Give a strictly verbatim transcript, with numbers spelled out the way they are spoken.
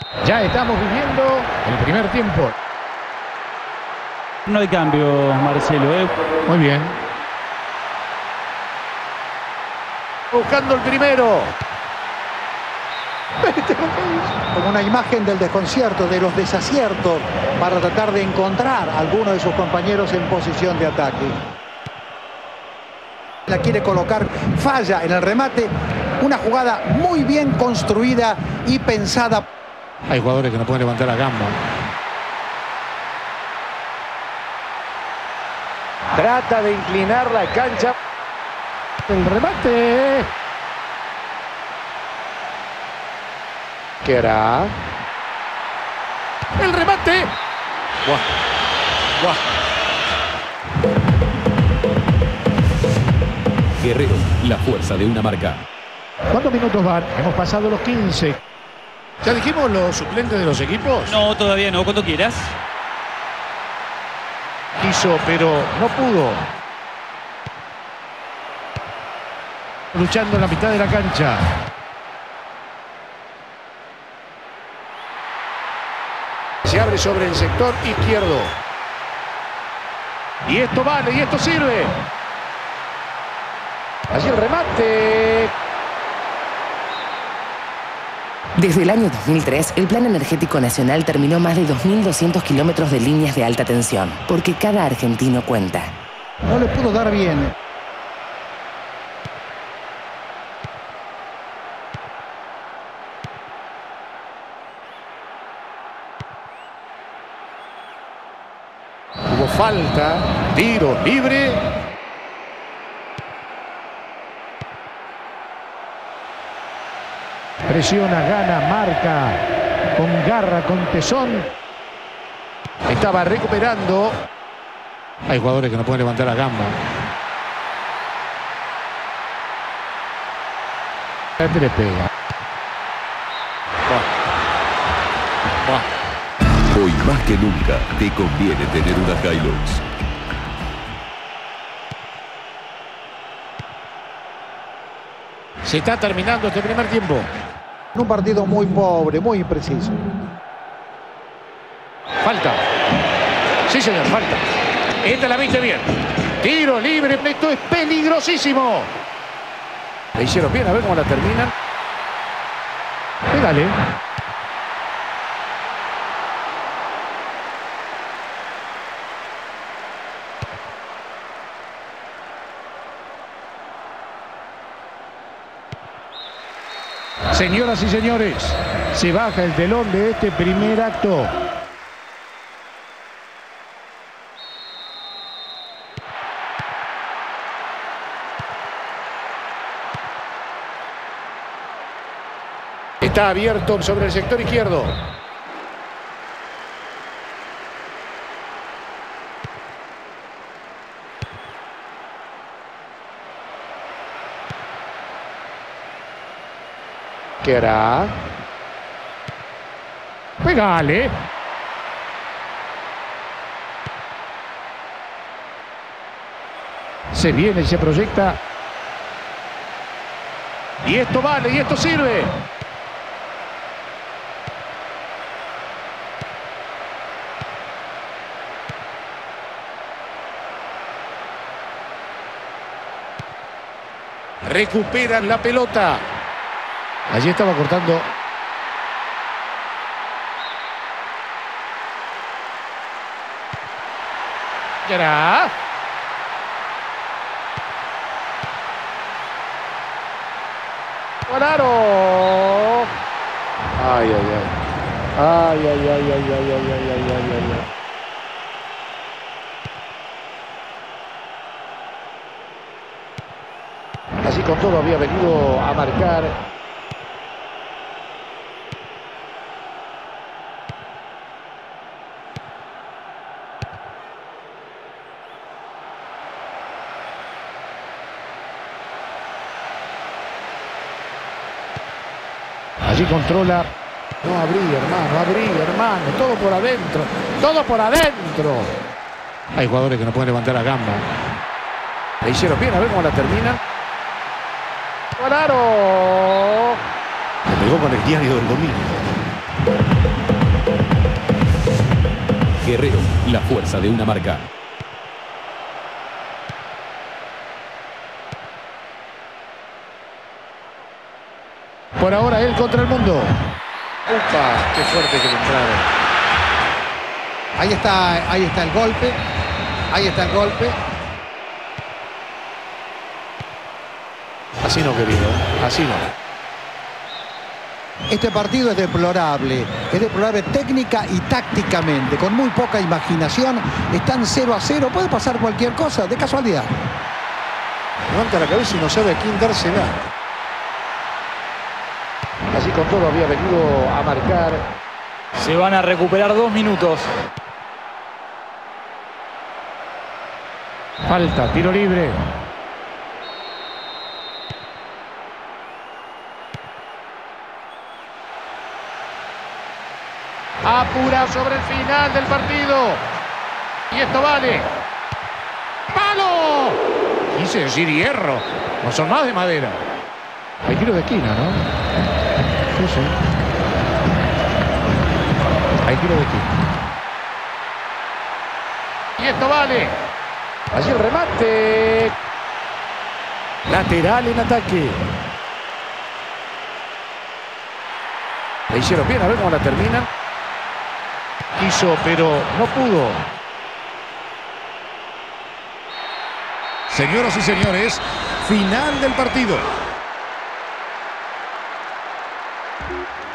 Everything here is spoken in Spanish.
Ya estamos viviendo el primer tiempo. No hay cambio, Marcelo, ¿eh? Muy bien. Buscando el primero. Como una imagen del desconcierto, de los desaciertos, para tratar de encontrar a alguno de sus compañeros en posición de ataque. La quiere colocar, falla en el remate. Una jugada muy bien construida y pensada. Hay jugadores que no pueden levantar la gamba. Trata de inclinar la cancha. El remate. ¿Qué hará? El remate. Buah. Buah. Guerrero, la fuerza de una marca. ¿Cuántos minutos van? Hemos pasado los quince. ¿Ya dijimos los suplentes de los equipos? No, todavía no, cuando quieras. Quiso, pero no pudo. Luchando en la mitad de la cancha. Se abre sobre el sector izquierdo. Y esto vale, y esto sirve. Allí el remate. Desde el año dos mil tres, el Plan Energético Nacional terminó más de dos mil doscientos kilómetros de líneas de alta tensión, porque cada argentino cuenta. No le pudo dar bien. Hubo falta, tiro libre. Presiona, gana, marca, con garra, con tesón. Estaba recuperando. Hay jugadores que no pueden levantar la gamba. Este le pega. Buah. Buah. Hoy más que nunca te conviene tener una Hilux. Se está terminando este primer tiempo. Un partido muy pobre, muy impreciso. Falta. Sí, señor, falta. Esta la viste bien. Tiro libre, esto es peligrosísimo. Le hicieron bien, a ver cómo la terminan. Pégale. Señoras y señores, se baja el telón de este primer acto. Está abierto sobre el sector izquierdo. ¿Qué hará? Pégale. Se viene y se proyecta. Y esto vale, y esto sirve. Recuperan la pelota. Allí estaba cortando. ¿Será? ¡Golaron! Ay, ay, ay. Ay, ay, ay, ay, ay, ay, ay, ay, ay, ay, ay. Así con todo había venido a marcar. Allí controla. No abrí, hermano, abrí, hermano. Todo por adentro. Todo por adentro. Hay jugadores que no pueden levantar la gamba. Le hicieron bien, a ver cómo la terminan. ¡Golaron! Me pegó con el diario del domingo. Guerrero, la fuerza de una marca. Por ahora él contra el mundo. Upa, qué fuerte que le entraron. Ahí está, ahí está el golpe. Ahí está el golpe. Así no, querido. Así no. Este partido es deplorable. Es deplorable técnica y tácticamente. Con muy poca imaginación. Están cero a cero. Puede pasar cualquier cosa, de casualidad. Levanta la cabeza y no sabe a quién dársela. Así con todo había venido a marcar. Se van a recuperar dos minutos. Falta, tiro libre. Apura sobre el final del partido. Y esto vale. ¡Palo! Quise decir hierro. No son más de madera. Hay tiro de esquina, ¿no? Sí, sí. Hay tiro de esquina. Y esto vale. Allí el remate. Lateral en ataque. Le hicieron bien, a ver cómo la terminan. Quiso, pero no pudo. Señoras y señores, final del partido.